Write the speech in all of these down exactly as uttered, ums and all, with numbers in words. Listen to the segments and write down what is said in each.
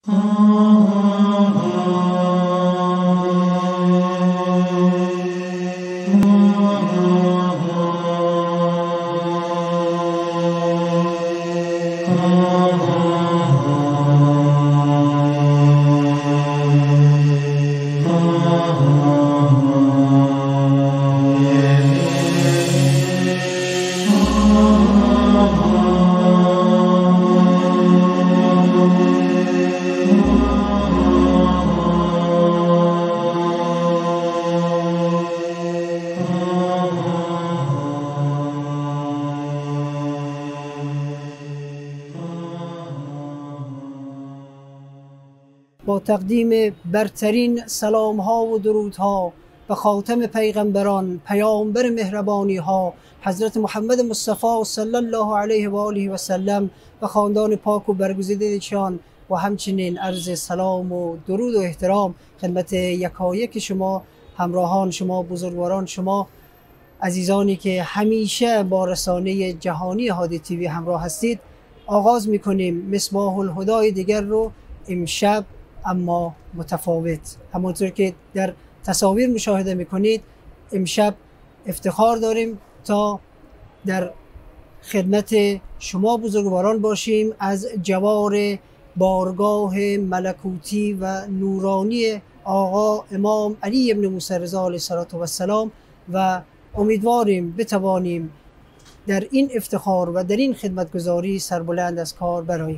با تقدیم برترین سلام ها و درود ها به خاتم پیغمبران، پیامبر مهربانی ها، حضرت محمد مصطفی صلی الله علیه و آله و سلم و خاندان پاک و برگزیده ایشان، و همچنین عرض سلام و درود و احترام خدمت یکایک شما، همراهان شما، بزرگواران شما، عزیزانی که همیشه با رسانه جهانی هادی تیوی همراه هستید. آغاز میکنیم مصباح الهدای دیگر رو، امشب اما متفاوت. همونطور که در تصاویر مشاهده میکنید، امشب افتخار داریم تا در خدمت شما بزرگواران باشیم از جوار بارگاه ملکوتی و نورانی آقا امام علی ابن موسی رضا علیه السلام، و امیدواریم بتوانیم در این افتخار و در این خدمتگزاری سربلند از کار براییم.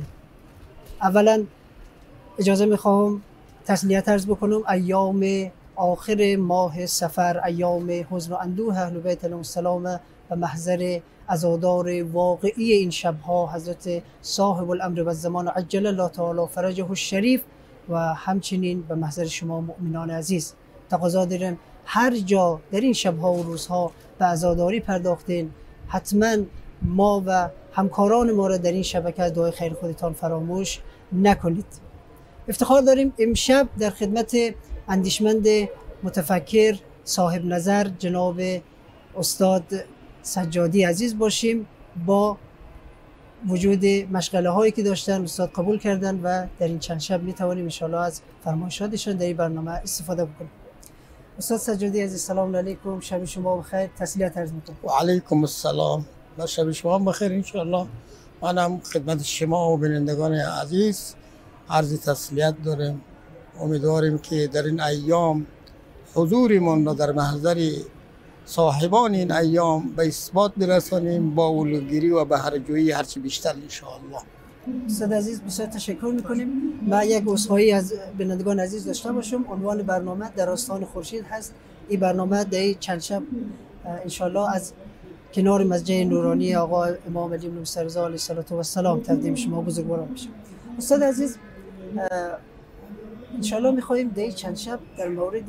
اولا اجازه میخوام تسلیت عرض بکنم. ایام آخر ماه صفر ایام حزن و اندوه اهل بیت علیهم السلام و محضر عزادار واقعی این شبها حضرت صاحب الامر و الزمان عجل الله تعالی فرجه الشریف، و همچنین به محضر شما مؤمنان عزیز. تقاضا دارم هر جا در این شبها و روزها به عزاداری پرداختین، حتما ما و همکاران ما را در این شبکه از دعای خیر خودتان فراموش نکنید. افتخار داریم امشب در خدمت اندیشمند متفکر صاحب نظر جناب استاد سجادی عزیز باشیم. با وجود مشغله هایی که داشتن استاد قبول کردن و در این چند شب می توانیم ان شاء الله از فرمایشاتشان در این برنامه استفاده بکنیم. استاد سجادی عزیز سلام علیکم، شب شما بخیر، تسلیت عرض میکنم. و علیکم السلام و شب شما بخیر ان شاء الله. منم خدمت شما و بینندگان عزیز عرض تسلیت داریم. امیدواریم که در این ایام حضورمون را در محضر صاحبان این ایام به اثبات برسانیم با الگوگیری و بهره‌جویی هرچی بیشتر ان شاء الله. استاد عزیز بسیار تشکر میکنیم. من یک عذرخواهی از بینندگان عزیز داشته باشم. عنوان برنامه در آستان خورشید هست. این برنامه در چند شب ان شاء الله از کنار مسجد نورانی آقا امام علی بن موسی رضا علیه السلام تقدیم شما بزرگواران میشه. استاد عزیز ان شاء الله میخواهیم در چند شب در مورد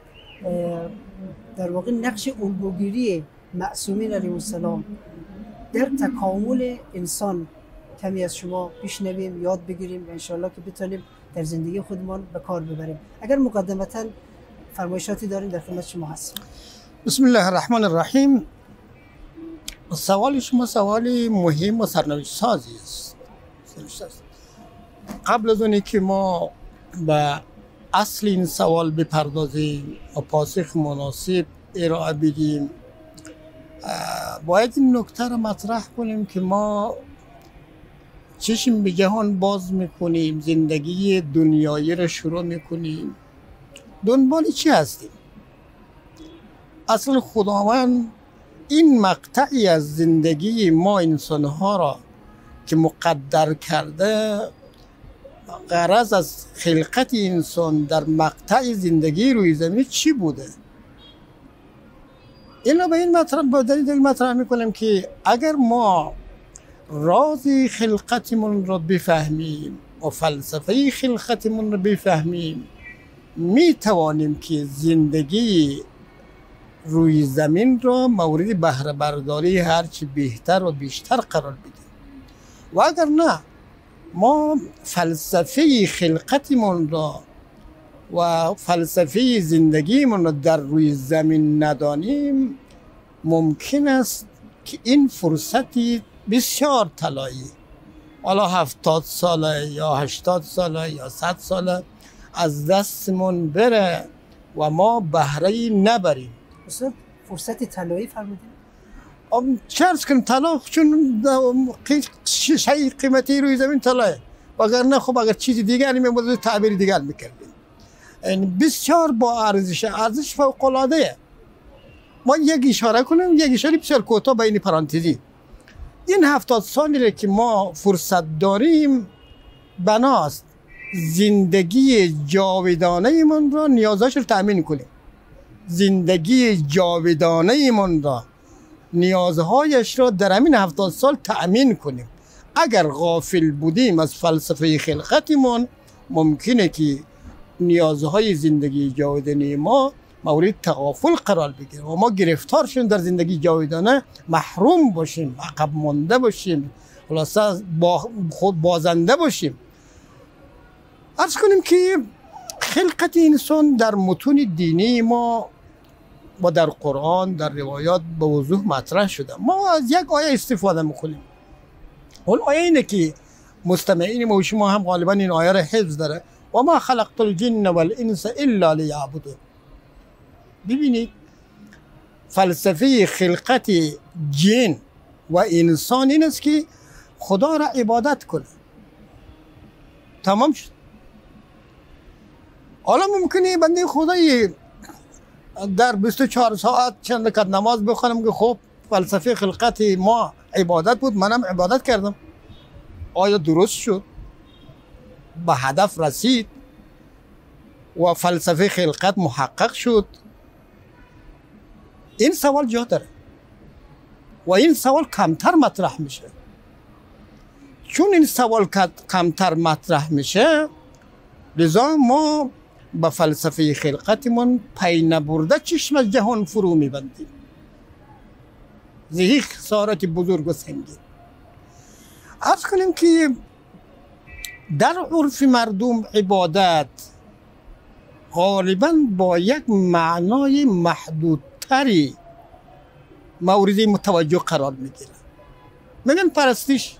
در واقع نقش الگوگیری معصومین علیهم السلام در تکامل انسان کمی از شما بشنویم، یاد بگیریم و ان شاء الله که بتونیم در زندگی خودمان به کار ببریم. اگر مقدمتا فرمایشاتی دارین در خدمت شما هستیم. بسم الله الرحمن الرحیم. سوال شما سوال مهم و سرنوشت سازی است. قبل از اونی که ما به اصل این سوال بپردازیم و پاسخ مناسب ارائه بدیم، باید این نکته را مطرح کنیم که ما چشم به جهان باز میکنیم، زندگی دنیایی را شروع میکنیم، دنبال چی هستیم؟ اصلا خداوند این مقطعی از زندگی ما انسانها را که مقدر کرده، غرض از خلقت انسان در مقطع زندگی روی زمین چی بوده؟ اینو به این مطرح با دلیل مطرح میکنم که اگر ما راز خلقتمون را بفهمیم و فلسفه خلقتمون را بفهمیم، می توانیم که زندگی روی زمین را مورد بهره برداری هرچی بهتر و بیشتر قرار بدیم. و اگر نه ما فلسفه خلقتمون را و فلسفه زندگیمون را در روی زمین ندانیم، ممکن است که این فرصتی بسیار طلایی حالا هفتاد ساله یا هشتاد ساله یا صد ساله از دستمون بره و ما بهره نبریم. استاد فرصت طلایی فرمودید. چه عرض کنیم طلا چون شیء قیمتی روی زمین طلاه، وگرنه خب اگر چیز دیگری میبود تعبیر دیگر میکردیم. یعنی بسیار با ارزش، ارزش فوق العاده. ما یک اشاره کنیم، یک اشاره بسیار کوتاه بین پرانتزی. این هفتاد سالی که ما فرصت داریم بناست زندگی جاودانه من را نیازاش رو تأمین کنیم. زندگی جاودانه من را نیازهایش را در همین هفتاد سال تأمین کنیم. اگر غافل بودیم از فلسفه خلقتمون ممکنه که نیازهای زندگی جاودانه ما مورد تغافل قرار بگیره و ما گرفتار شیم در زندگی جاودانه، محروم باشیم، عقب مانده باشیم، خلاصه با خود بازنده باشیم. عرض کنیم که خلقت انسان در متون دینی ما و در قرآن در روایات به وضوح مطرح شده. ما از یک آیه استفاده میکنیم. اون آیه اینه که مستمعین ما و شما هم غالبا این آیه را حفظ داره: و ما خلقت الجن والانس الا لیعبدون. ببینید فلسفه خلقت جن و انسان این است که خدا را عبادت کنه. تمام شد. حالا ممکنه بنده خدایی در بیست و چهار ساعت چند رکعت نماز بخونم که خب فلسفه خلقت ما عبادت بود، منم عبادت کردم. آیا درست شد؟ به هدف رسید و فلسفه خلقت محقق شد؟ این سوال جا داره و این سوال کمتر مطرح میشه. چون این سوال کمتر مطرح میشه لذا ما به فلسفه خلقتمون پی نبرده چشم از جهان فرو میبندیم. زهی خسارت بزرگ و سنگین. عرض کنیم که در عرف مردم عبادت غالبا با یک معنای محدودتری مورد متوجه قرار میگیره. میگن پرستش،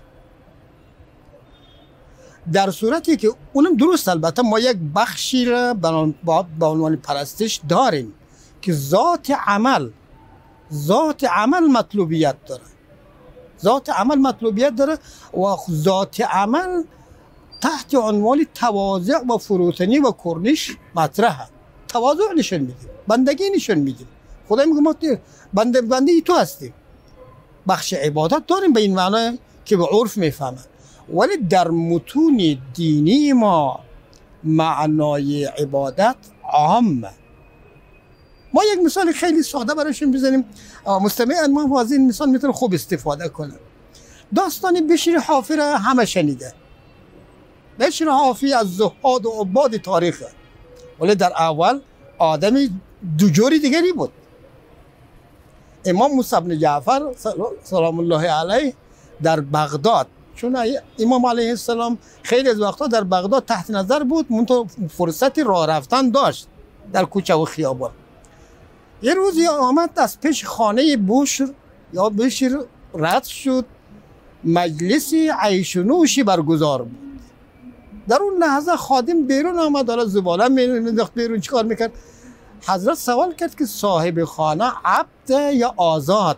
در صورتی که اونم درست. البته ما یک بخشی را به عنوان پرستش داریم که ذات عمل ذات عمل مطلوبیت داره. ذات عمل مطلوبیت داره و ذات عمل تحت عنوان تواضع و فروتنی و کرنش مطرحه. تواضع نشون میدیم، بندگی نشون میدیم. خدا میگه ما بنده بنده ای تو هستی. بخش عبادت داریم به این معنی که به عرف میفهمه، ولی در متون دینی ما معنای عبادت عامه. ما یک مثال خیلی ساده برایشون بزنیم، مستمعین ما از این مثال میتونه خوب استفاده کنه. داستان بشیر حافی را همه شنیده. بشیر حافی از زهاد و عباد تاریخه، ولی در اول آدمی دو جوری دیگری بود. امام موسی بن جعفر سلام الله علیه در بغداد، چون امام علیه السلام خیلی از وقتا در بغداد تحت نظر بود، منتها فرصتی راه رفتن داشت در کوچه و خیابان. یه روزی آمد از پیش خانه بشر یا بشر رد شد، مجلسی عیش و نوشی برگزار بود. در اون لحظه خادم بیرون آمد، حالا زباله مینداخت بیرون، چیکار میکرد؟ حضرت سوال کرد که صاحب خانه عبد یا آزاد؟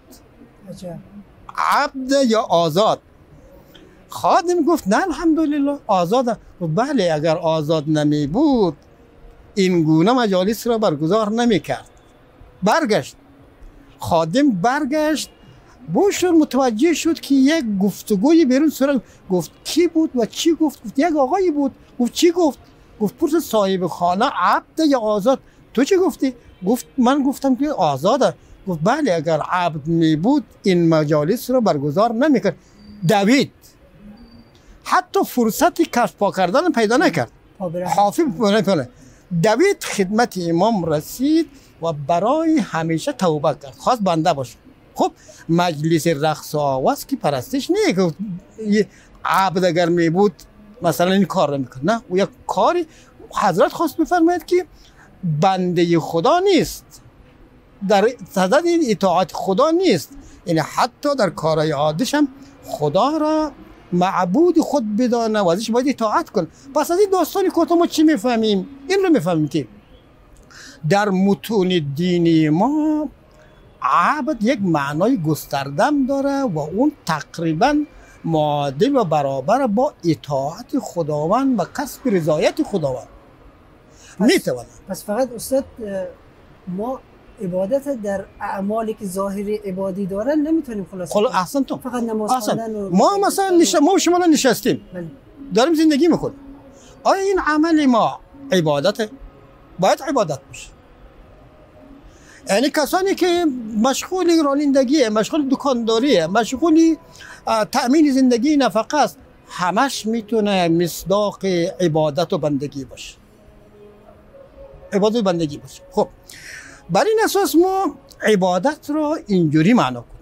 عبد یا آزاد؟ خادم گفت نه الحمدلله آزاده. بله اگر آزاد نمی بود این گونه مجالس را برگزار نمی کرد. برگشت خادم، برگشت بشر متوجه شد که یک گفتگوی بیرون صورت. گفت کی بود و چی گفت؟ گفت یک آقایی بود. گفت چی گفت؟ گفت پرس صاحب خانه عبد یا آزاد؟ تو چی گفتی؟ گفت من گفتم که آزاده. گفت بله اگر عبد می بود این مجالس را برگزار نمی کرد. دوید، حتی فرصت کشف پا کردن پیدا نکرد. حافظ پیدا دوید خدمت امام رسید و برای همیشه توبه کرد، خواست بنده باشه. خب مجلس رقص و آواز که پرستش نه که عبد اگر می بود مثلا این کار نمیکرد، نه او یک کاری حضرت خواست بفرماید که بنده خدا نیست، در صدد این اطاعت خدا نیست، یعنی حتی در کارهای عادیش هم خدا را معبود خود بدانه و ازش باید اطاعت کن. پس از این داستان کوتاه ما چی میفهمیم؟ این رو میفهمیم که در متون دینی ما عبد یک معنای گستردم داره و اون تقریبا معادل و برابر با اطاعت خداوند و کسب رضایت خداوند میتونه. پس فقط استاد ما عبادت در اعمالی که ظاهر عبادی دارن نمیتونیم خلاص خلاص احسن تو فقط نماز خوندن و ما مثلا نش... ما و شما نشستیم بله. داریم زندگی میکنیم. آیا این عمل ما عبادته؟ باید عبادت باشه. یعنی کسانی که مشغول رانندگی، مشغول دکانداری، مشغول تأمین زندگی نفقه است، همش میتونه مصداق عبادت و بندگی باشه. عبادت و بندگی باشه. خب بر این اساس ما عبادت رو اینجوری معنا کنیم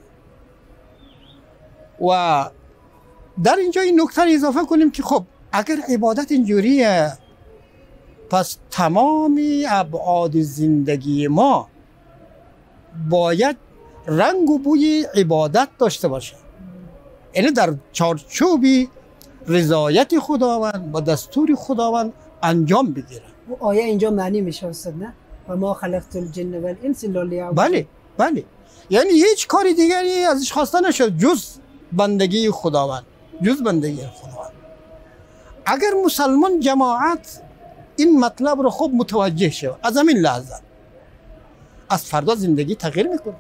و در اینجا این نکته اضافه کنیم که خب اگر عبادت اینجوریه پس تمامی ابعاد زندگی ما باید رنگ و بوی عبادت داشته باشه. یعنی در چارچوب رضایت خداوند و دستور خداوند انجام بگیره. و آیه اینجا معنی میشه استاد نه؟ و ما خلقت الجن والانس الا لیعبدون. بله بله، یعنی هیچ کاری دیگری ازش خواسته نشد جز بندگی خداوند، جز بندگی خداوند. اگر مسلمان جماعت این مطلب رو خوب متوجه شد از همین لحظه، از فردا زندگی تغییر میکنه.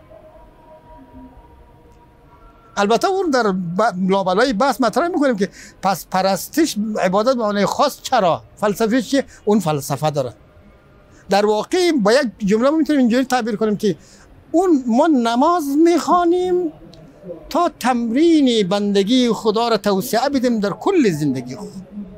البته اون در لابلای بحث مطرح میکنیم که پس پرستش عبادت به معنای خاص چرا؟ فلسفه چیه؟ اون فلسفه داره. در واقع با یک جمله ما میتونیم اینجوری تعبیر کنیم که اون ما نماز میخوانیم تا تمرین بندگی خدا را توسعه بدیم در کل زندگی خود.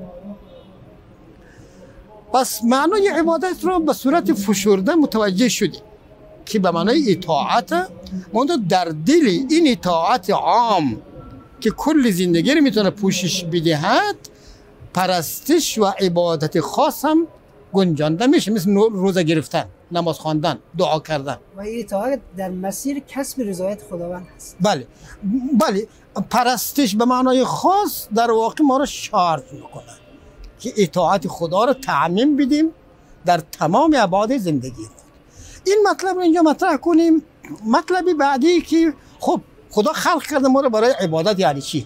پس معنای عبادت رو به صورت فشرده متوجه شدیم که به معنای اطاعت، منتها در دل این اطاعت عام که کل زندگی رو میتونه پوشش بدهد، پرستش و عبادت خاص هم گنجانده میشه، مثل روزه گرفتن، نماز خواندن، دعا کردن. و این اطاعت در مسیر کسب رضایت خداوند هست. بله بله، پرستش به معنای خاص در واقع ما رو شارژ میکنه که اطاعت خدا رو تعمیم بدیم در تمام ابعاد زندگی خود. این مطلب رو اینجا مطرح کنیم. مطلب بعدی که خب خدا خلق کرده ما رو برای عبادت، یعنی چی؟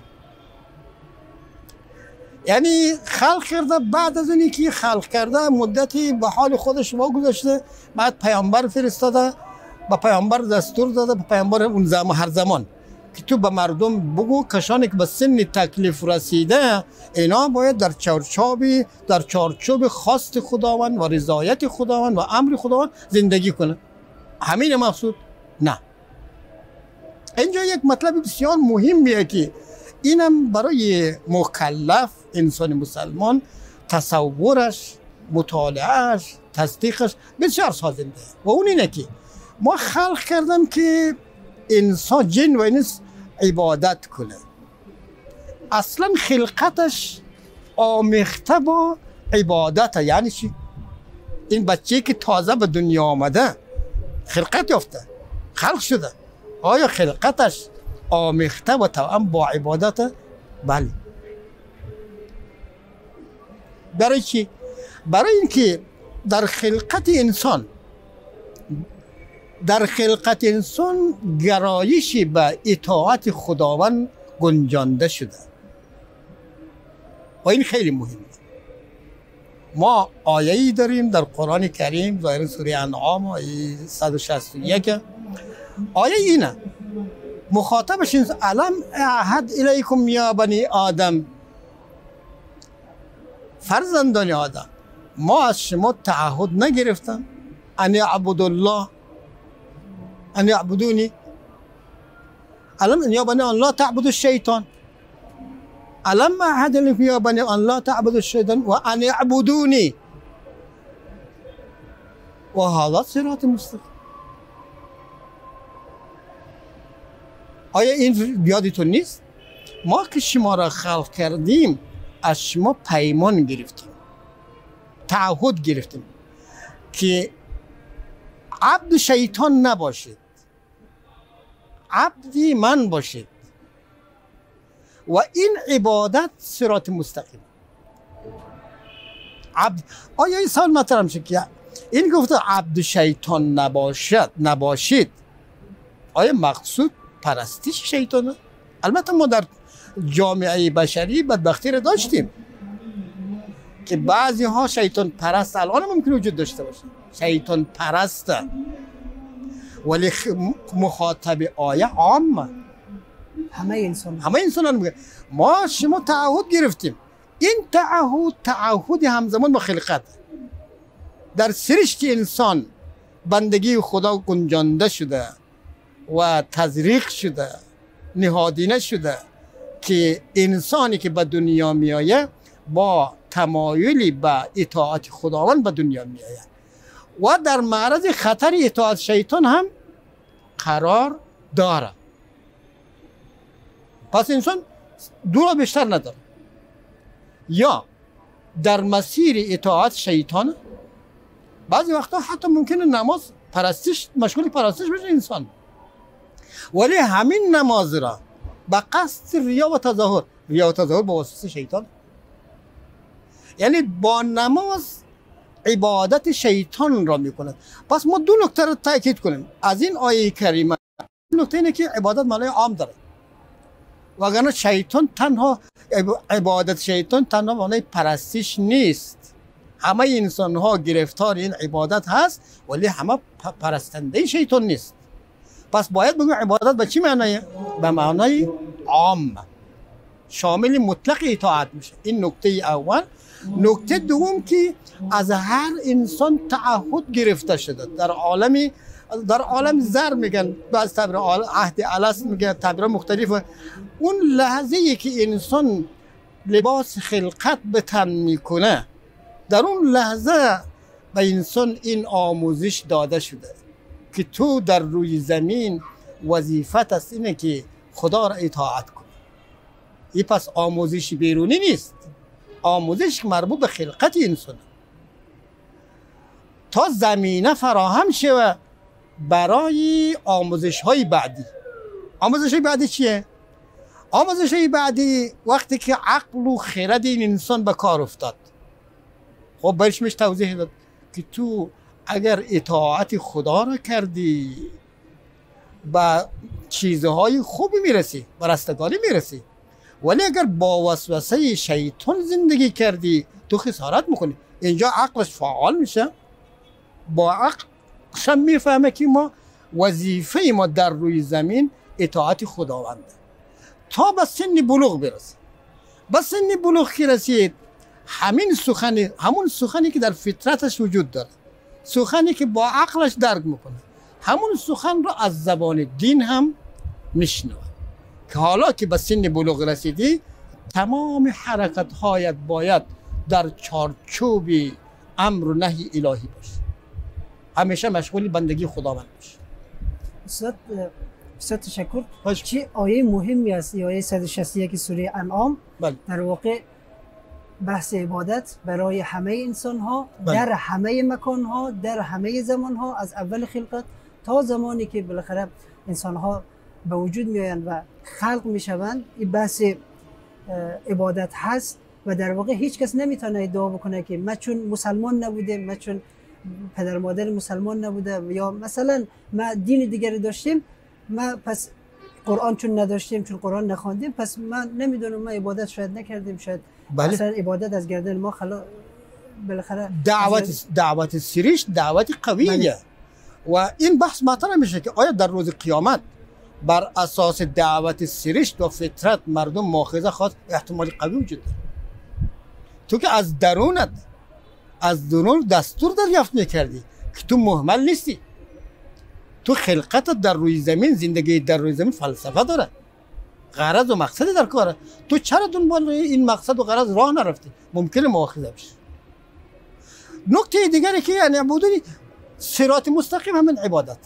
یعنی خلق کرده، بعد از اینی که خلق کرده مدتی به حال خودش واگذاشته، بعد پیامبر فرستاده، به پیامبر دستور داده، به پیامبر اون زمان هر زمان که تو به مردم بگو کسانی که به سن تکلیف رسیده اینا باید در چارچوب در چارچوب خواست خداوند و رضایت خداوند و امر خداوند زندگی کنه. همین مقصود؟ نه. اینجا یک مطلب بسیار مهمیه که اینم برای مکلف انسان مسلمان تصورش، مطالعهش، تصدیقش بسیار سازنده و اون اینه که ما خلق کردم که انسان جن و انس عبادت کنه. اصلا خلقتش آمیخته با عبادت. یعنی چی؟ این بچه که تازه به دنیا آمده خلقت یافته، خلق شده، آیا خلقتش آمیخته و توأم با عبادت؟ بله. برای چی؟ برای اینکه در خلقت انسان در خلقت انسان گرایشی به اطاعت خداوند گنجانده شده و این خیلی مهمه. ما آیه‌ای داریم در قرآن کریم، ظاهر سوره انعام آیه صد و شصت و یک. آیه اینه مخاطبش این علم اعهد الیکم یا بنی آدم، فرزندان آدم، ما از شما تعهد نگرفتم ان اعبدوا الله ان اعبدونی، علم یا بنی ان لا تعبدوا الشیطان، علم اعهد الیکم یا بنی ان لا تعبدوا الشیطان و ان اعبدونی و هذا صراط مستقیم. آیا این یادتون نیست؟ ما که شما را خلق کردیم از شما پیمان گرفتیم، تعهد گرفتیم که عبد شیطان نباشید، عبدی من باشید و این عبادت صراط مستقیم. عبد آیا این سال مطرح میشه که این گفته عبد شیطان نباشد نباشید، آیا مقصود پرستش شیطانه؟ البته ما در جامعه بشری بدبختی رو داشتیم که بعضی ها شیطان پرست الان ممکن وجود داشته باشه، شیطان پرسته، ولی مخاطب آیه عامه، همه انسان همه انسان میگه. ما شما تعهد گرفتیم، این تعهد تعهد همزمان با خلقت. در سرشت انسان بندگی خدا گنجانده شده و تزریق شده، نهادینه شده که انسانی که به دنیا میآید با تمایلی به اطاعت خداوند به دنیا میآید و در معرض خطر اطاعت شیطان هم قرار داره. پس انسان دو را بیشتر نداره، یا در مسیر اطاعت شیطان، بعضی وقتا حتی ممکنه نماز پرستش مشغول پرستش بشه انسان، ولی همین نماز را به قصد ریا و تظاهر، ریا و تظاهر با واسطه شیطان، یعنی با نماز عبادت شیطان را میکنه. پس ما دو نکته را تاکید کنیم از این آیه کریمه. نکته اینه که عبادت معنای عام داره، وگرنه شیطان تنها عبادت شیطان تنها معنای پرستش نیست. همه انسان ها گرفتار این عبادت هست ولی همه پرستنده شیطان نیست. پس باید بگم عبادت به چی معنی؟ به معنای عام، شامل مطلق اطاعت میشه. این نکته اول. نکته دوم که از هر انسان تعهد گرفته شده در عالم در عالم زر میگن، بعض تعبیر عهد الست میگن، تعبیر مختلف. اون لحظه ای که انسان لباس خلقت به تن میکنه، در اون لحظه به انسان این آموزش داده شده که تو در روی زمین وظیفت است اینه که خدا را اطاعت کنی. این پس آموزش بیرونی نیست، آموزش مربوط به خلقت انسان تا زمینه فراهم شوه برای آموزش های بعدی. آموزش های بعدی چیه؟ آموزش های بعدی وقتی که عقل و خرد این انسان به کار افتاد، خب برش میشه توضیح داد که تو اگر اطاعت خدا را کردی به چیزهای خوبی میرسی، به رستگاری میرسی، ولی اگر با وسوسه شیطان زندگی کردی تو خسارت میکنی. اینجا عقلش فعال میشه، با عقل شم میفهمه که ما وظیفه ما در روی زمین اطاعت خداونده تا به سن بلوغ برسه. به سن بلوغ که رسید، همین سخنی همون سخنی که در فطرتش وجود داره، سخنی که با عقلش درک میکنه، همون سخن رو از زبان دین هم میشنوه که حالا که به سن بلوغ رسیدی تمام حرکت هایت باید در چارچوب امر و نهی الهی باشه، همیشه مشغول بندگی خداوند باشه. استاد بسیار تشکر. چه آیه مهمی است آیه صد و شصت و یک سوره انعام. بله. در واقع بحث عبادت برای همه انسان ها، بله. در همه مکان ها، در همه زمان ها، از اول خلقت تا زمانی که بالاخره انسان ها به وجود می آیند و خلق می شوند، این بحث عبادت هست و در واقع هیچ کس نمیتونه ادعا بکنه که من چون مسلمان نبوده، من چون پدر مادر مسلمان نبوده یا مثلا ما دین دیگری داشتیم، ما پس قرآن چون نداشتیم، چون قرآن نخواندیم، پس من نمیدونم، ما عبادت شاید نکردیم، شاید بله. مثلا عبادت از گردن ما خلا بالاخره دعوت دعوت سریش دعوت قویه. بله. و این بحث مطرح میشه که آیا در روز قیامت بر اساس دعوت سریشت و فطرت مردم مؤاخذه خواست؟ احتمال قوی وجود داره. تو که از درونت از درون دستور دریافت میکردی که تو مهمل نیستی، تو خلقت در روی زمین، زندگی در روی زمین فلسفه داره، غرض و مقصد در کاره. تو چرا دنبال این مقصد و غرض راه نرفتی؟ ممکنه مؤاخذه بشی. نکته دیگری که یعنی عبودی صراط مستقیم همین عبادت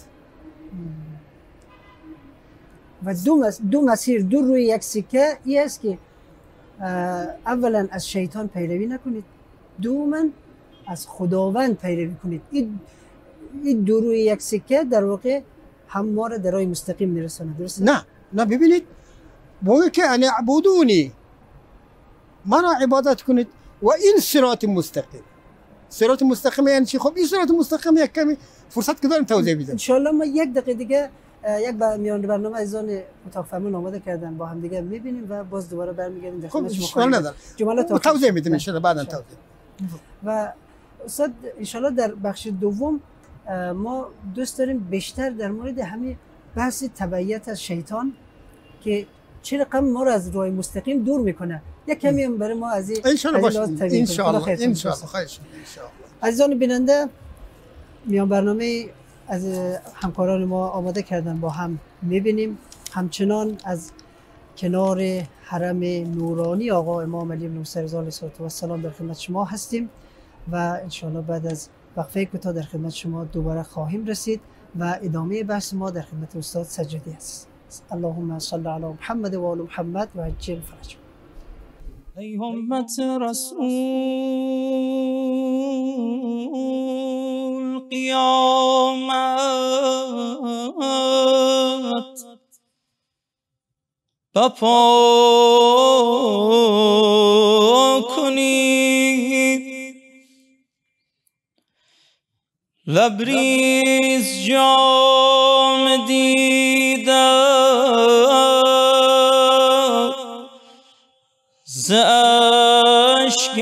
و دو, مس... دو مسیر دو روی یک سکه ای است که اولا از شیطان پیروی نکنید، دوما از خداوند پیروی کنید. این این دو روی یک سکه در واقع هم ما را در راه مستقیم میرسونه. درسته؟ نه نه ببینید بگه که ان اعبدونی، مرا عبادت کنید و این صراط مستقیم. صراط مستقیم یعنی چی؟ خب این صراط مستقیم یک کمی فرصت که داریم توضیح بدیم. ان شاء الله ما یک دقیقه دیگه یک با میان برنامه عزیزان اتاق فرمان آماده کردن، با هم دیگه میبینیم و باز دوباره برمیگردیم در خدمت شما. خب اشکال نداره، جملات توضیح میدیم ان شاء الله بعدا توضیح. و استاد ان شاء الله در بخش دوم ما دوست داریم بیشتر در مورد همین بحث تبعیت از شیطان که چه رقم ما رو از راه مستقیم دور میکنه، یک کمی هم برای ما از این ان شاء الله باشه. ان شاء الله ان شاء الله خواهش می‌کنم. ان شاء الله عزیزان بیننده، میان برنامه از همکاران ما آماده کردن، با هم میبینیم. همچنان از کنار حرم نورانی آقا امام علی بن موسی رضی الله علیه و سلام در خدمت شما هستیم و انشاءالله بعد از وقفه کوتاه در خدمت شما دوباره خواهیم رسید و ادامه بحث ما در خدمت استاد سجادی است. اللهم صل علی محمد و آل محمد و عجل فرج. ای امت رسول قیامت بپا کنید، لبریز جام دیده ز اشک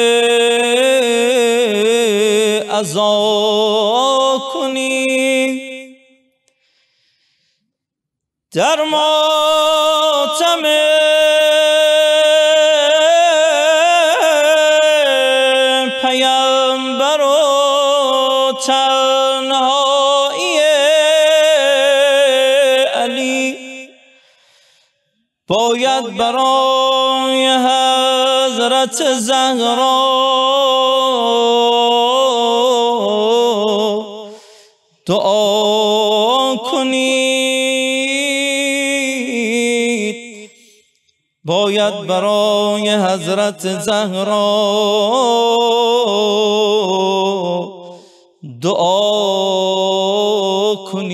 عزا کنی، در ماتم پیامبر و تنهایی علی باید برای حضرت زهرا دعا کنید، باید برای حضرت زهرا دعا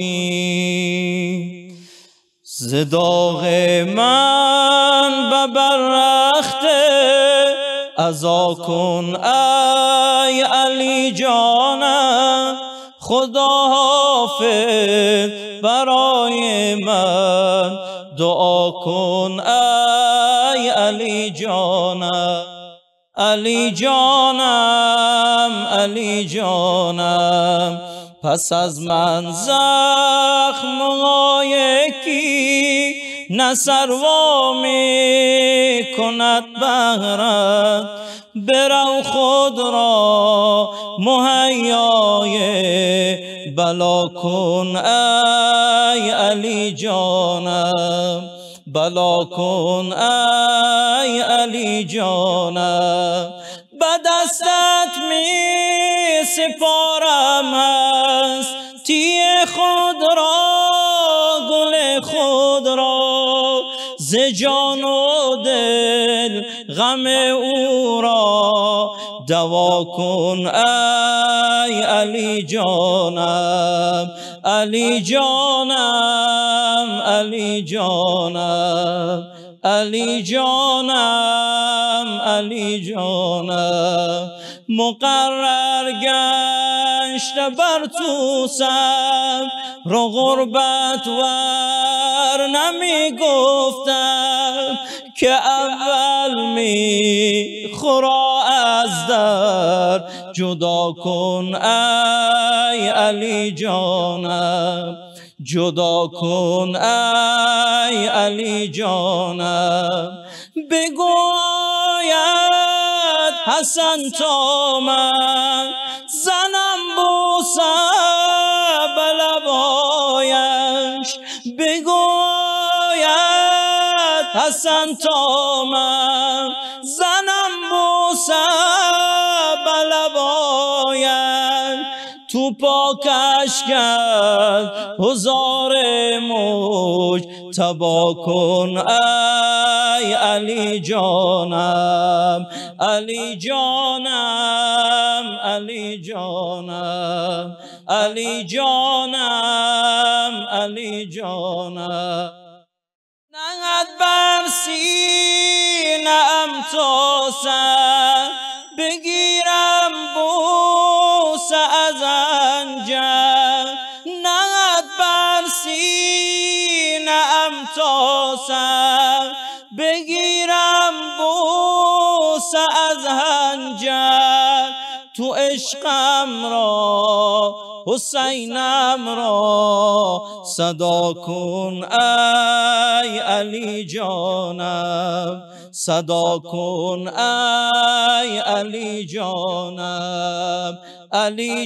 کنید. ز داغ من ببرخته عزا کن ای علی جانم، خدا حافظ برای من دعا کن ای علی جانم. علی جانم علی جانم، پس از من زخم یکی نسروا می کند بهرت، برو خود را مهیای بلا کن ای علی جانم، بلا کن ای علی جانم. به دستت می سپارم هستی خود را، گل خود را، ز جان و دل غم او را دوا کن ای علی جانم. علی جانم علی جانم علی جانم علی جانم، مقرر گشت بر تو سر رو غربت ور نمی گفتم، که اول می خورا از در جدا کن ای علی جانم، جدا کن ای علی جانم. بگوید حسن تا من زنم بوسه به لبایش، بگوید حسن تا من زنم بوسه به لبایش، تو پاکش کرد هزار موج تبا کن ای علی جانم. علی جانم علی جانم علی جانم علی جانم. نهد بر سینه ام تا سر بگیرم بوسه از انجم نهد بر سینه ام تا سر بگیرم بوسه از انجم تو عشقم را حسینم را صدا کن ای علی جانم صدا کن ای علی جانم علی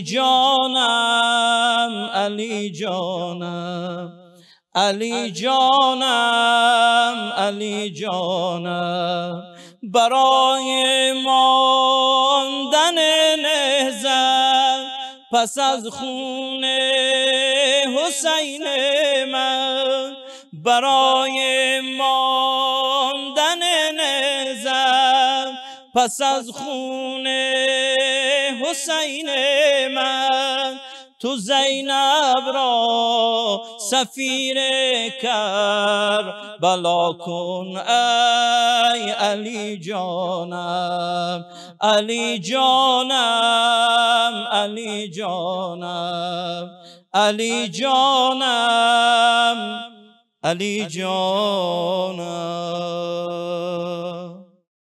جانم علی جانم علی جانم علی جانم برای ماندن نهضت پس از خون حسین من برای ماندن نهضت پس از خون حسین من تو زینب را سفیر کربلا کن ای علی جانم علی جانم علی جانم علی جانم علی جانم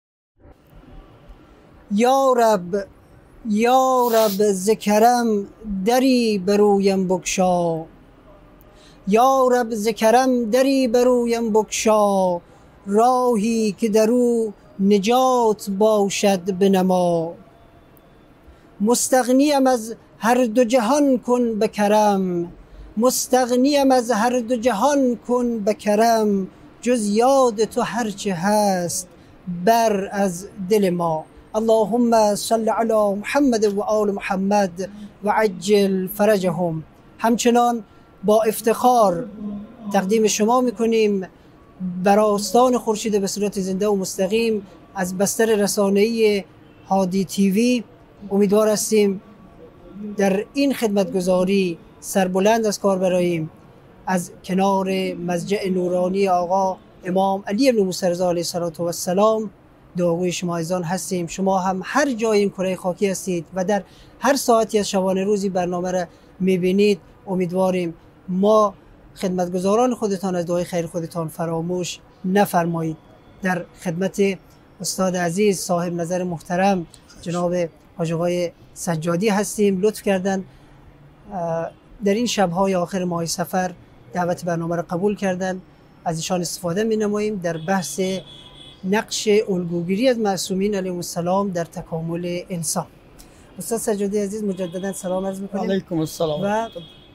یا رب یا رب ز کرم دری برویم بگشا یا رب ز کرم دری برویم بگشا راهی که در او نجات باشد بنما مستغنیم از هر دو جهان کن به کرم مستغنیم از هر دو جهان کن به کرم جز یاد تو هرچه هست بر از دل ما اللهم صل علی محمد و آل محمد و عجل فرجهم. همچنان با افتخار تقدیم شما میکنیم بر آستان خورشید به صورت زنده و مستقیم از بستر رسانه‌ای هادی تیوی. امیدوار هستیم در این خدمتگزاری سربلند از کار براییم. از کنار مضجع نورانی آقا امام علی بن موسی رضا علیه السلام دعاگوی شما عزیزان هستیم. شما هم هر جای این کره خاکی هستید و در هر ساعتی از شبانه روزی برنامه را میبینید. امیدواریم ما خدمتگزاران خودتان از دعای خیر خودتان فراموش نفرمایید. در خدمت استاد عزیز صاحب نظر محترم جناب حاج آقای سجادی هستیم. لطف کردن در این شب‌های آخر ماه سفر دعوت برنامه را قبول کردن. از ایشان استفاده می‌نماییم در بحث نقش الگوگیری از معصومین علیهم السلام در تکامل انسان. استاد سجادی عزیز مجددا سلام عرض می‌کنیم. علیکم السلام. و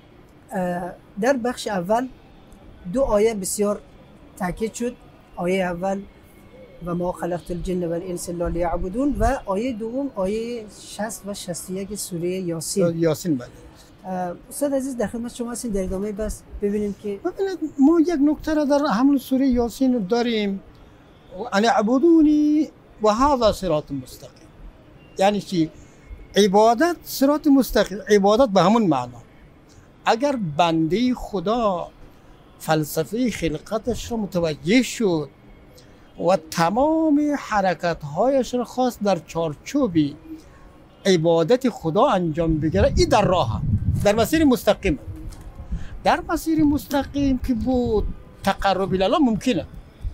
در بخش اول دو آیه بسیار تاکید شد. آیه اول و ما خلقت الجن و الانس الا لیعبدون و آیه دوم آیه شصت و شصت و یک سوره یاسین. یاسین بله. استاد عزیز در خدمت شما هستیم. در ادامه بس ببینیم که ببینید ما یک نکته را در همون سوره یاسین داریم ان اعبدونی و هذا صراط مستقیم. یعنی چی؟ عبادت صراط مستقیم، عبادت به همون معنا. اگر بنده خدا فلسفه خلقتش را متوجه شد و تمام حرکت‌هایش را خواست در چارچوبی عبادت خدا انجام بگیره، این در راه در مسیر مستقیم. در مسیر مستقیم که بود تقرب الی الله ممکنه.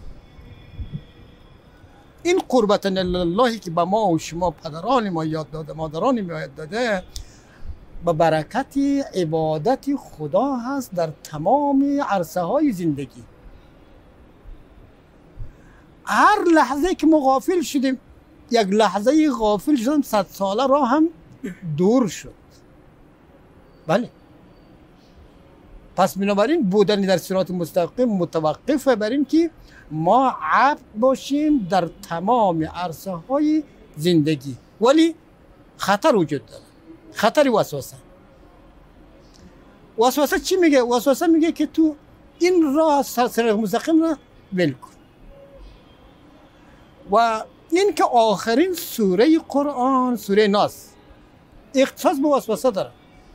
این قربت الله که به ما و شما پدران ما یاد داده، مادران ما یاد داده، به برکت عبادت خدا هست در تمام عرصه های زندگی. هر لحظه که ما غافل شدیم، یک لحظه غافل شدیم صد ساله راه هم دور شد. بله. پس بنابراین بودن در صراط مستقیم متوقفه بر این که ما عبد باشیم در تمام عرصه های زندگی. ولی خطر وجود داره، خطر وسوسه. وسوسه چی میگه؟ وسوسه میگه که تو این راه صراط مستقیم را ول کن. و این که آخرین سوره قرآن سوره ناس اختصاص به وسوسه داره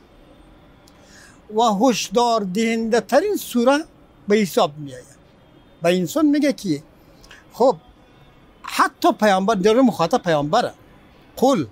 و هشدار دهنده ترین سوره به حساب می آید. به انسان میگه که خب حتی پیامبر در مخاطب پیامبره. قل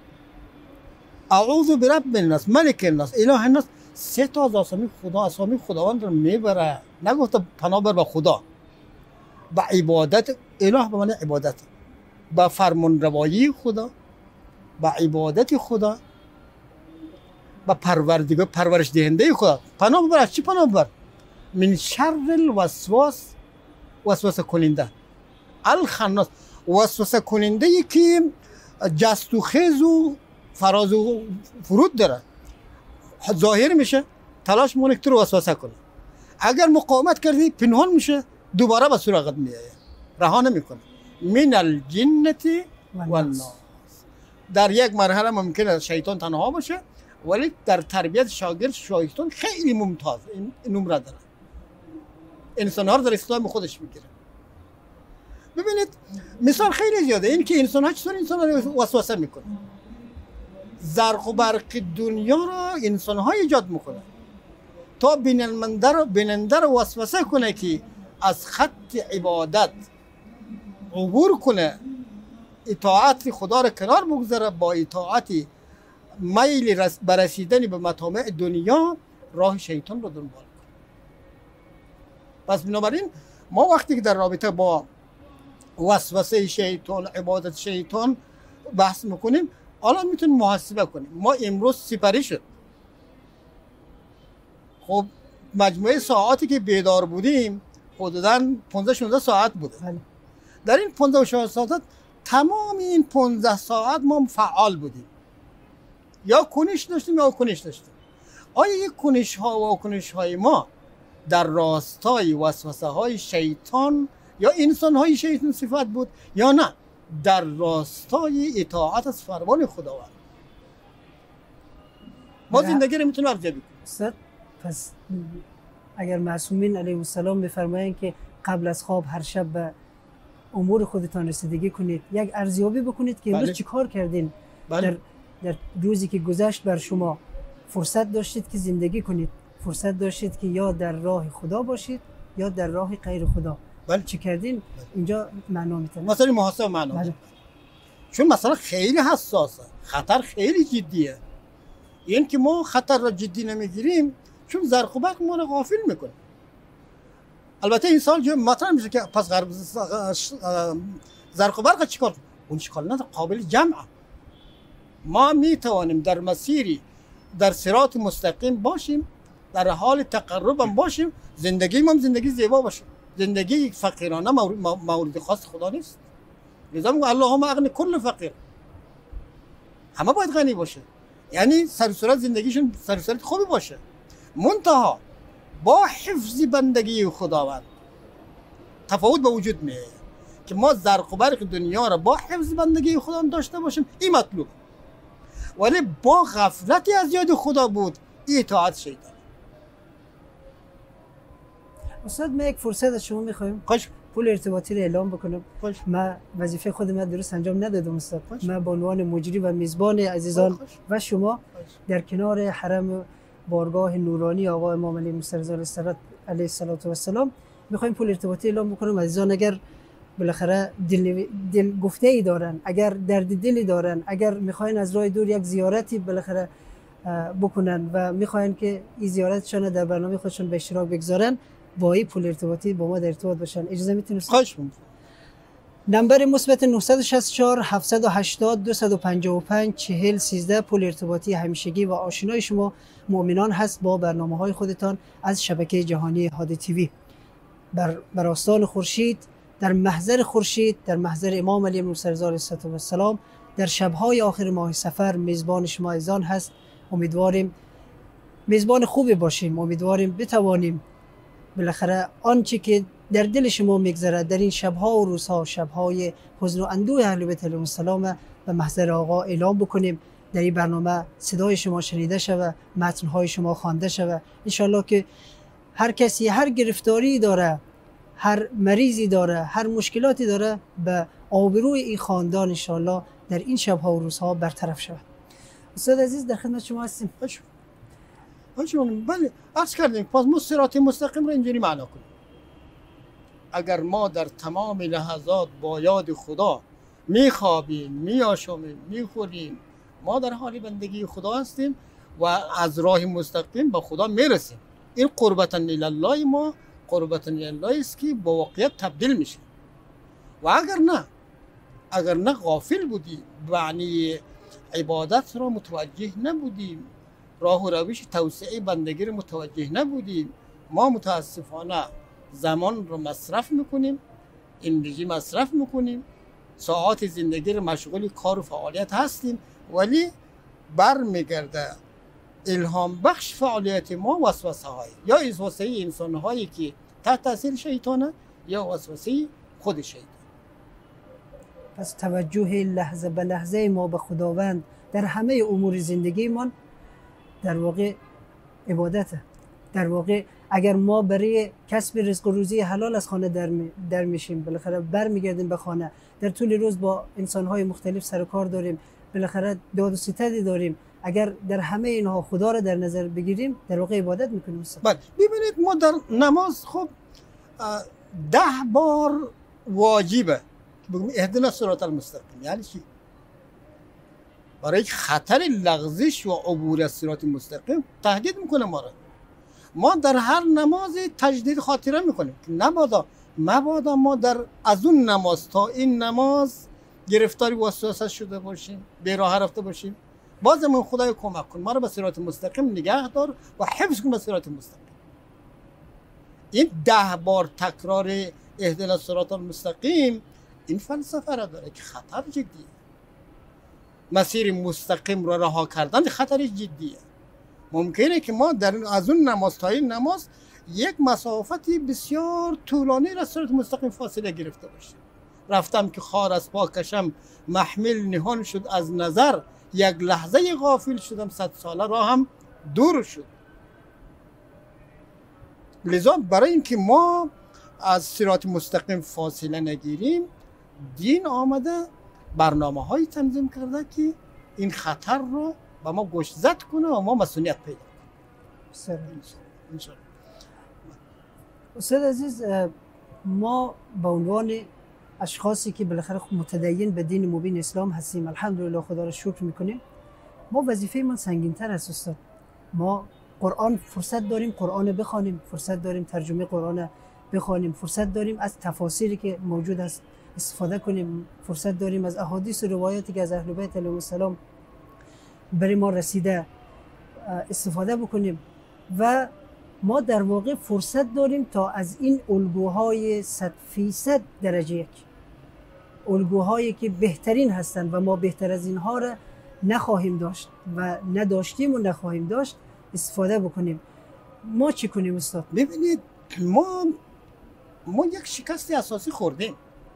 اعوذ برب الناس ملک الناس اله الناس. سه تا از اسامی خدا، اسامی خداوند رو میبره. نگفته پناه بر به خدا، به عبادت اله به معنی عبادت، به فرمان روایی خدا، به عبادت خدا، به پروردگار پرورش دهنده خدا پناه ببر. از چی پناه ببر؟ من شر الوسواس، وسوسه کننده، الخناس، وسوسه کننده ای که جست و خیز و فراز و فرود داره. ظاهر میشه تلاش میکنه که تو رو وسوسه کنه. اگر مقاومت کردی پنهان میشه، دوباره به سراغت میاد، رها نمیکنه. من الجنة والناس. در یک مرحله ممکنه شیطان تنها باشه، ولی در تربیت شاگرد شیطان خیلی ممتاز این نمره داره. انسان ها رو در استخدام خودش میگیره. ببینید مثال خیلی زیاده این که انسان ها چطور انسان رو وسوسه میکنه. زرق و برق دنیا را انسان ها ایجاد میکنه تا بیننده رو بیننده رو وسوسه کنه که از خط عبادت عبور کنه، اطاعت خدا رو کنار بگذاره، با اطاعت میل برسیدن به مطامع دنیا راه شیطان رو دنبال کنه. پس بنابراین ما وقتی که در رابطه با وسوسه شیطان، عبادت شیطان بحث میکنیم، حالا میتونیم محاسبه کنیم. ما امروز سپری شد، خب مجموعه ساعاتی که بیدار بودیم حدوداً پانزده شانزده ساعت بوده. در این پانزده شانزده ساعت تمام این پانزده ساعت ما فعال بودیم، یا کنش داشتیم یا کنش داشتیم. آیا یک کنش ها و کنش های ما در راستای وسوسه های شیطان یا انسان های شیطان صفت بود یا نه در راستای اطاعت از فرمان خداوند؟ ما زندگی رو میتونیم ارزیابی کنیم. پس اگر معصومین علیهم السلام بفرمایند که قبل از خواب هر شب به امور خودتان رسیدگی کنید، یک ارزیابی بکنید که امروز چی کار کردین. بله. در در روزی که گذشت بر شما فرصت داشتید که زندگی کنید، فرصت داشتید که یا در راه خدا باشید یا در راه غیر خدا. بله. چی کردین؟ بله. اینجا معنا میتونه مثلا محاسبه معنا. بله. چون مثلا خیلی حساسه، خطر خیلی جدیه. این که ما خطر را جدی نمیگیریم چون زرق و برق ما را غافل میکنه. البته این سال جو مطرح میشه که پس غرب زرق و برق چیکار؟ اون اشکال نداره، قابل جمعه. ما میتوانیم در مسیری در صراط مستقیم باشیم، در حال تقرب هم باشیم، زندگی ما هم زندگی زیبا باشه. زندگی فقیرانه مورد خاص خدا نیست. لذا میگه اللهم اغنی کل فقیر. همه باید غنی باشه، یعنی سر صورت زندگیشون سر صورت خوبی باشه، منتها با حفظ بندگی خداوند. تفاوت به وجود میاد که ما زرق و برق دنیا را با حفظ بندگی خداوند داشته باشیم، این مطلوب. ولی با غفلتی از یاد خدا بود، این اطاعت شیطان. استاد ما یک فرصت از شما میخوایم. خوش. پول ارتباطی رو اعلام بکنم. خوش. ما وظیفه خود من درست انجام ندادم استاد. ما به عنوان مجری و میزبان عزیزان خوش. و شما خوش. در کنار حرم بارگاه نورانی آقا امام علی موسی رضا علیه السلام میخوایم پول ارتباطی اعلام بکنم. عزیزان اگر بالاخره دل, دل گفته ای دارن، اگر درد دلی دارن، اگر میخواین از راه دور یک زیارتی بالاخره بکنن و میخواین که این زیارتشون در برنامه خودشون به اشتراک بگذارن، با این پول ارتباطی با ما در ارتباط باشن. اجازه میتونید؟ خواهش می‌کنم. نمبر مثبت نه شش چهار هفت هشت صفر دو پنج پنج چهل یک سه پول ارتباطی همیشگی و آشنای شما مؤمنان هست با برنامه‌های خودتان از شبکه جهانی هادی تیوی. بر بر آستان خورشید، در محضر خورشید، در محضر امام علی موسی رضا علیه السلام، در شب‌های آخر ماه سفر میزبان شما عزیزان هست. امیدواریم میزبان خوبی باشیم، امیدواریم بتوانیم بالاخره آنچه که در دل شما میگذره در این شب‌ها و روزها، شب‌های حزن و اندوه اهل بیت علیهم السلام به محضر آقا اعلام بکنیم. در این برنامه صدای شما شنیده شود، متن‌های شما خوانده شود. ان شاءالله که هر کسی هر گرفتاری داره، هر مریضی داره، هر مشکلاتی داره، به آبروی این خاندان ان شاءالله در این شب‌ها و روزها برطرف شود. استاد عزیز در خدمت شما هستیم. باشه. باشه. بله عرض کردیم پس ما صراط مستقیم رو اینجوری معنا کنیم. اگر ما در تمام لحظات با یاد خدا میخوابیم، میآشامیم، میخوریم، ما در حال بندگی خدا هستیم و از راه مستقیم به خدا میرسیم. این قربتاً الله ما قربتاً الله است که با واقعیت تبدیل میشه. و اگر نه اگر نه غافل بودیم، معنی عبادت را متوجه نبودیم، راه و روش توسعه بندگی را متوجه نبودیم، ما متاسفانه زمان رو مصرف میکنیم، انرژی مصرف میکنیم، ساعات زندگی رو مشغول کار و فعالیت هستیم، ولی برمیگرده الهام بخش فعالیت ما وسوسه های، یا وسوسه انسان هایی که تحت تاثیر شیطانه یا وسوسه خود شیطان. پس توجه لحظه به لحظه ما به خداوند در همه امور زندگیمان در واقع عبادته. در واقع اگر ما برای کسب رزق و روزی حلال از خانه در, می در میشیم، بالاخره برمیگردیم به خانه، در طول روز با انسان‌های مختلف سر و کار داریم، بالاخره داد و ستدی داریم، اگر در همه اینها خدا را در نظر بگیریم در واقع عبادت میکنیم. بله ببینید ما در نماز خب ده بار واجبه بگیم اهدنا الصراط المستقیم. یعنی چی؟ برای خطر لغزش و عبور از صراط مستقیم تهدید میکنه ما را. ما در هر نماز تجدید خاطره میکنیم که نبادا مبادا ما در از اون نماز تا این نماز گرفتاری وسوسه شده باشیم، به راه رفته باشیم. بازمون خدای کمک کن ما را به صراط مستقیم نگه دار و حفظ کن به صراط مستقیم. این ده بار تکرار اهدنا الصراط المستقیم این فلسفه را داره که خطر جدیه. مسیر مستقیم را رها کردن خطر جدیه. ممکنه که ما در از اون نماز تا این نماز یک مسافتی بسیار طولانی را صراط مستقیم فاصله گرفته باشیم. رفتم که خار از پا کشم محمل نهان شد از نظر، یک لحظه غافل شدم صد ساله راه هم دور شد. لذا برای اینکه ما از صراط مستقیم فاصله نگیریم، دین آمده برنامه های تنظیم کرده که این خطر رو با ما گوشزد کنه و ما مسئولیت پیدا کنیم. استاد عزیز، ما به عنوان اشخاصی که بالاخره متدین به دین مبین اسلام هستیم، الحمدلله خدا را شکر میکنیم، ما وظیفه من سنگین‌تر است استاد. ما قرآن فرصت داریم قرآن بخوانیم، فرصت داریم ترجمه قرآن بخوانیم، فرصت داریم از تفاسیری که موجود است استفاده کنیم، فرصت داریم از احادیث و روایاتی که از اهل بیت علیهم السلام برای ما رسیده استفاده بکنیم و ما در واقع فرصت داریم تا از این الگوهای صد فیصد درجه یک، الگوهایی که بهترین هستند و ما بهتر از اینها را نخواهیم داشت و نداشتیم و نخواهیم داشت استفاده بکنیم. ما چی کنیم استاد؟ ببینید ما ما یک شکست اساسی خوردیم.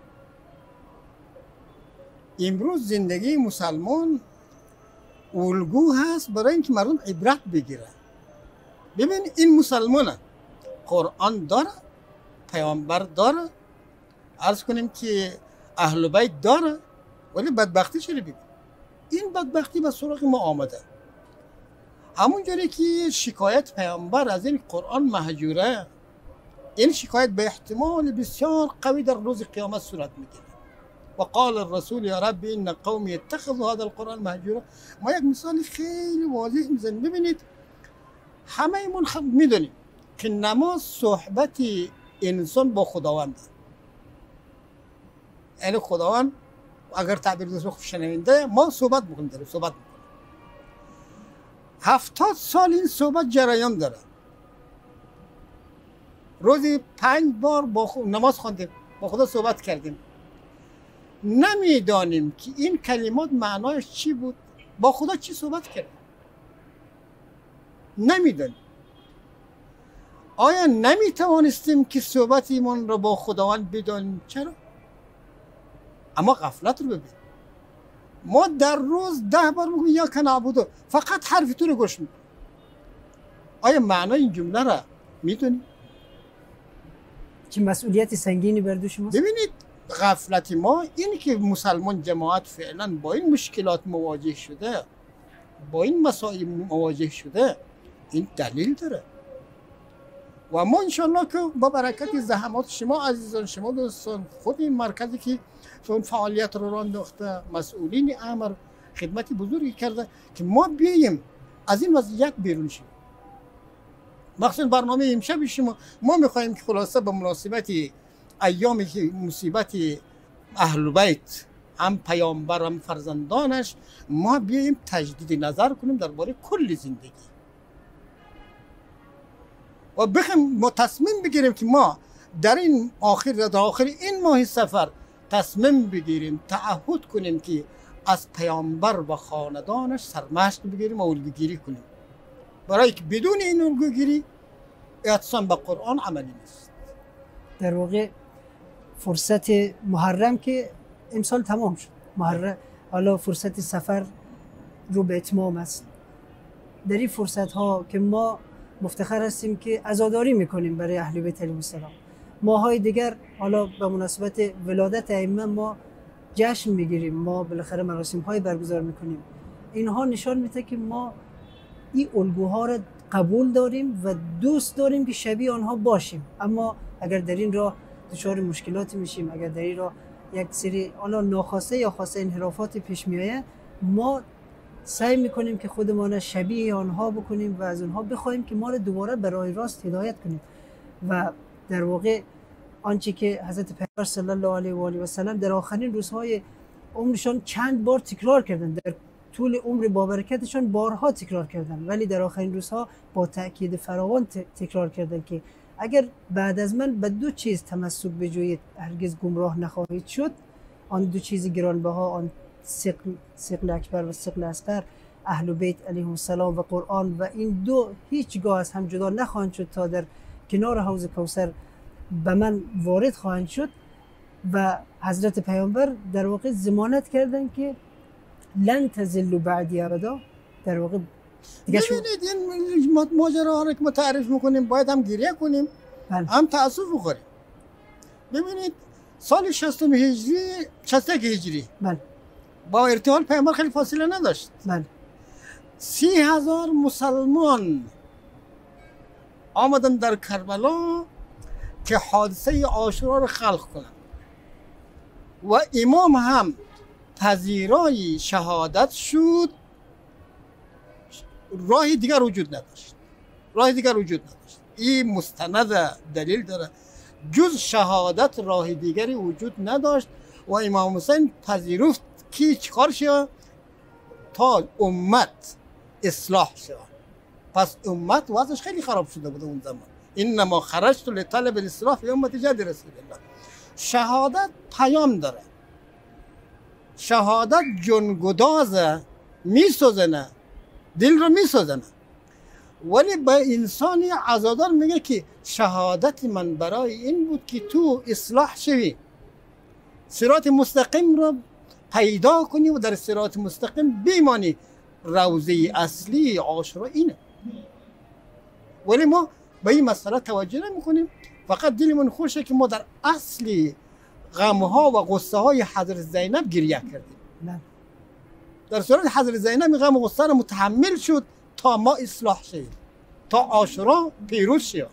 امروز زندگی مسلمان الگو هست برای اینکه مردم عبرت بگیرن. ببین این مسلمانه، قرآن داره، پیامبر داره، عرض کنیم که اهل بیت داره، ولی بدبختی چرا ببین؟ این بدبختی به سراغ ما آمده. همون جوری که شکایت پیامبر از این قرآن محجوره، این شکایت به احتمال بسیار قوی در روز قیامت صورت میگیره. و قال الرسول یا رب ان قومی اتخذوا هذا القرآن مهجورا. ما یک مثال خیلی واضح میزنیم. ببینید همه ایمون خب میدونیم که نماز صحبت انسان با خداوند، یعنی خداوند اگر تعبیر دست شنونده ما صحبت میکنیم داریم صحبت میکنیم. هفتاد سال این صحبت جریان داره. روزی پنج بار با خود نماز خواندیم، با خدا صحبت کردیم، نمیدانیم که این کلمات معنایش چی بود، با خدا چی صحبت کردیم نمیدانیم. آیا نمیتوانستیم که صحبت ایمان را با خداوند بدانیم؟ چرا؟ اما غفلت رو ببین. ما در روز ده بار میگویم یا که نعبدو، فقط حرف تو رو گوش میکنیم. آیا معنای این جمله را میدونیم؟ چه مسئولیت سنگینی بر دوش ماست؟ ببینید غفلت ما اینه که مسلمان جماعت فعلا با این مشکلات مواجه شده، با این مسائل مواجه شده. این دلیل داره. و ما انشالله که با برکت زحمات شما عزیزان، شما دوستان، خود این مرکزی که اون فعالیت رو راه انداخته، مسئولین امر خدمت بزرگی کرده که ما بیاییم از این وضعیت بیرون شیم. مخصوصا برنامه امشب شما ما میخواهیم که خلاصه به مناسبت ایامی که مصیبت اهل بیت، هم پیامبر هم فرزندانش، ما بیاییم تجدید نظر کنیم درباره کل زندگی و بخیم ما تصمیم بگیریم که ما در این آخر در آخر این ماه سفر تصمیم بگیریم، تعهد کنیم که از پیامبر و خاندانش سرمشق بگیریم و الگوگیری کنیم، برای که بدون این الگوگیری اعتصام به قرآن عملی نیست. در واقع فرصت محرم که امسال تمام شد، محرم حالا فرصت سفر رو به اتمام است. در این فرصت ها که ما مفتخر هستیم که عزاداری میکنیم برای اهل بیت علیهم السلام، ماهای دیگر حالا به مناسبت ولادت ائمه ما جشن میگیریم، ما بالاخره مراسم های برگزار میکنیم. اینها نشان میده که ما این الگوها را قبول داریم و دوست داریم که شبیه آنها باشیم. اما اگر در این راه دچار مشکلاتی میشیم، اگر در این راه یک سری حالا ناخواسته یا خواسته انحرافات پیش میآید، ما سعی میکنیم که خودمان شبیه آنها بکنیم و از آنها بخوایم که ما را دوباره به راه راست هدایت کنیم. و در واقع آنچه که حضرت پیامبر صلی الله علیه و آله و سلم در آخرین روزهای عمرشان چند بار تکرار کردند، در طول عمر بابرکتشان بارها تکرار کردند، ولی در آخرین روزها با تأکید فراوان تکرار کردند که اگر بعد از من به دو چیز تمسک بجویید هرگز گمراه نخواهید شد. آن دو چیز گرانبها، آن ثقل ثقل اکبر و ثقل اصغر، اهل بیت علیهم السلام و قرآن، و این دو هیچگاه از هم جدا نخواهند شد تا در کنار حوض کوثر به من وارد خواهند شد. و حضرت پیامبر در واقع ضمانت کردند که لن تزلوا بعدی ابدا. در واقع ببینید این ماجرا رو که ما تعریف میکنیم باید هم گریه کنیم، بله. هم تأسف بخوریم. ببینید سال شصتم هجری شصت و یک هجری، بله، با ارتحال پیامبر خیلی فاصله نداشت. بله. سی هزار مسلمان آمدن در کربلا که حادثه عاشورا رو خلق کنند و امام هم پذیرای شهادت شد. راه دیگر وجود نداشت، راه دیگر وجود نداشت. این مستند دلیل داره، جز شهادت راه دیگری وجود نداشت و امام حسین پذیرفت که چیکار شه تا امت اصلاح شه. پس امت وضعش خیلی خراب شده بود اون زمان. انما خرجت لطلب الاصلاح فی امت جد رسول الله. شهادت پیام داره، شهادت جنگدازه، میسوزنه، دل رو میسوزنه. ولی به انسانی عزادار میگه که شهادت من برای این بود که تو اصلاح شوی، صراط مستقیم رو پیدا کنی و در صراط مستقیم بیمانی. روضه اصلی عاشورا اینه. ولی ما به این مسئله توجه نمی کنیم، فقط دلمون خوشه که ما در اصلی غمها و غصه های حضرت زینب گریه کردیم. نه. در صورت حضرت زینب غم و غصه رو متحمل شد تا ما اصلاح شیم، تا عاشورا پیروز شیم.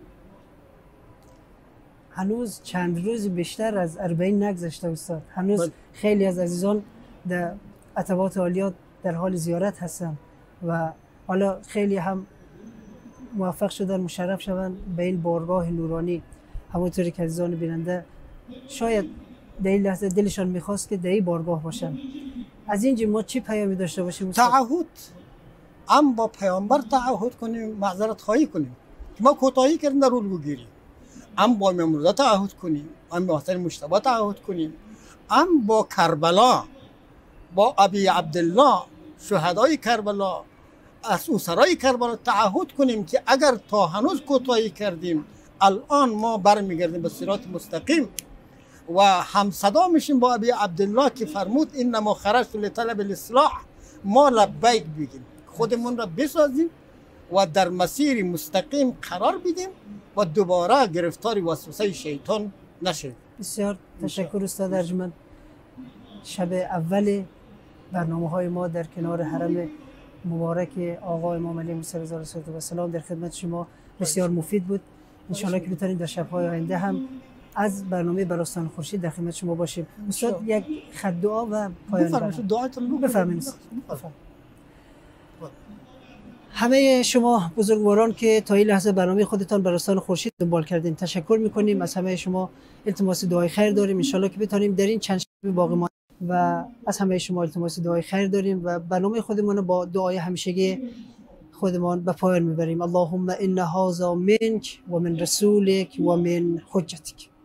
هنوز چند روز بیشتر از اربعین نگذشته استاد. هنوز بل. خیلی از عزیزان در عتبات عالیات در حال زیارت هستن و حالا خیلی هم موفق شدن مشرف شدن به این بارگاه نورانی. همونطوری که عزیزان بیننده شاید در این لحظه دلشان میخواست که در این بارگاه باشن. از اینجا ما چی پیامی داشته باشیم؟ تعهد. هم با پیامبر تعهد کنیم، معذرت خواهی کنیم که ما کوتاهی کردیم در الگوگیری. هم با امام رضا تعهد کنیم، هم با حسین مجتبی تعهد کنیم، هم با کربلا، با ابی عبدالله شهدای کربلا، از اسرای کربلا تعهد کنیم که اگر تا هنوز کوتاهی کردیم الان ما برمیگردیم به صراط مستقیم و هم صدا میشیم با ابی عبدالله که فرمود انما خرجت لطلب الاصلاح. ما لبیک بگیم، خودمون را بسازیم و در مسیر مستقیم قرار بدیم و دوباره گرفتار وسوسه شیطان نشیم. بسیار تشکر استاد ارجمند. شب اول برنامه های ما در کنار حرم مبارک آقا امام علیه السلام در خدمت شما بسیار مفید بود. انشالله که بتونیم در شب‌های آینده هم از برنامه براستان خورشید در خدمت شما باشیم. استاد یک خط دعا و پایان بفرمایید. دعاتون بفرمایید. همه شما بزرگواران که تا این لحظه برنامه خودتان براستان خورشید دنبال کردین تشکر میکنیم. از همه شما التماس دعای خیر داریم، انشالله که بتونیم در این چند شب باقی مانده و از همه شما التماس دعای خیر داریم و برنامه خودمون با دعای همیشگی خودمان به پایان میبریم. اللهم ان هذا منک و من رسولک و من حجتک.